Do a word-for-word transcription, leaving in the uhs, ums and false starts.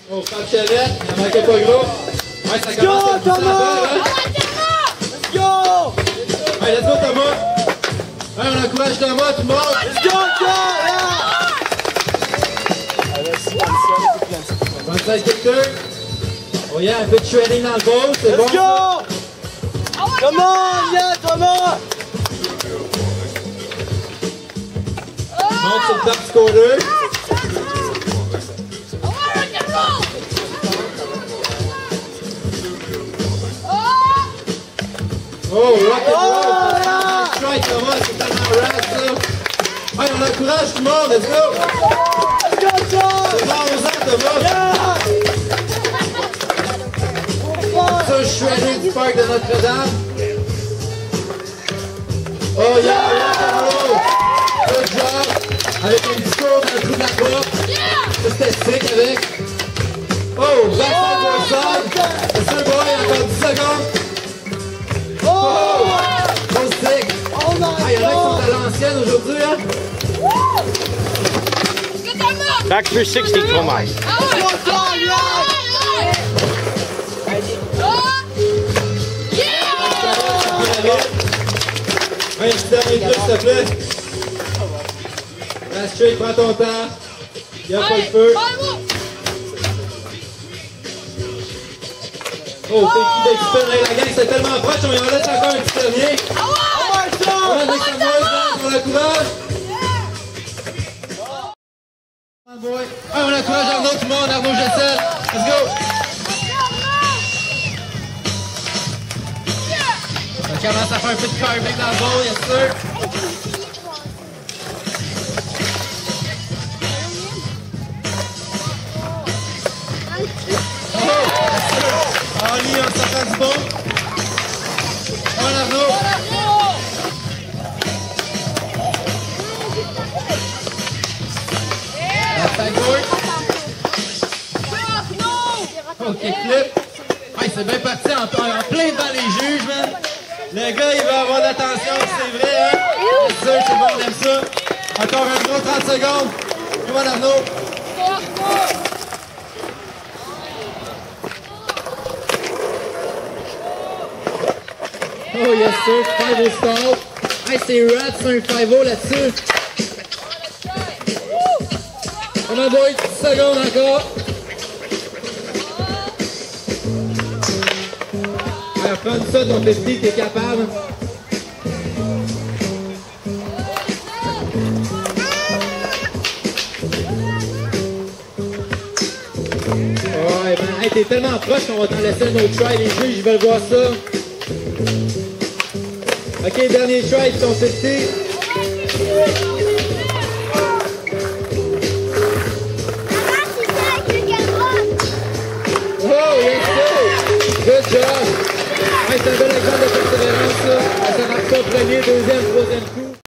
Oh, Fab Chavette, il en manquait pas gros. Ouais, ça commence à pousser la balle, hein? Let's go! Allez, let's go, Thomas! Ouais, on encourage Thomas, tout le monde! Let's go, go! Yeah! vingt-cinq quelqu'un. Oh yeah, un peu de shredding dans le ball, c'est bon. Let's go! Come on, yeah, Thomas! Monte sur le top scorer. Oh, rock and roll! yeah! Strike, Thomas, c'est tellement rap, ça! Ouais, on encourage tout le monde, let's go! Let's go, John! C'est bon, on sent, Thomas! Yeah! Ça, shredding du parc de Notre-Dame. Oh yeah, rock and roll! Good job! Avec un discours dans le trou de la porte. Ça, c'était sick avec. Oh, backside outside. C'est sûr, boy, encore dix secondes. Oh! So sick! Oh my Ah, y'en a qui sont à l'ancienne aujourd'hui, hein? Back three sixty, Thomas. Let's go, John, yeah! Ouais, un petit dernier truc, s'il te plaît. Reste straight, prends ton temps. Y'a pas le feu. Oh, c'est qui d'expert, la gang, c'est tellement proche, on y en laisse encore un petit dernier. Oh my God! Ouais, make some noise, guys, on l'encourage. Come on, boy. Ouais, on encourage Arnaud, tout le monde, Arnaud Gessel. Let's go. On commence à faire un peu de carving dans le bowl, yes sir. En ligne, on s'entend du bon. On Arnaud. Ok, flip. Hey, c'est bien parti en, en plein devant les juges, man. Le gars, il va avoir de l'attention, c'est vrai, hein? C'est sûr, c'est bon, on aime ça. Encore un gros trente secondes. Come on, Arnaud. Oh, yes, sir. five oh stall. Hey, c'est Rat, c'est un five oh là-dessus. Come on, boy, dix secondes encore. Ouais, fun ça, ton petit, t'es capable. Ouais, ben, hey, t'es tellement proche qu'on va t'en laisser un autre try. Les juges, ils veulent voir ça. Ok, dernier try de ton petit. Oh, yes, sir! Good job! Hey, c'est un bel exemple de persévérance, ça. Ça marque pas premier, deuxième, troisième coup.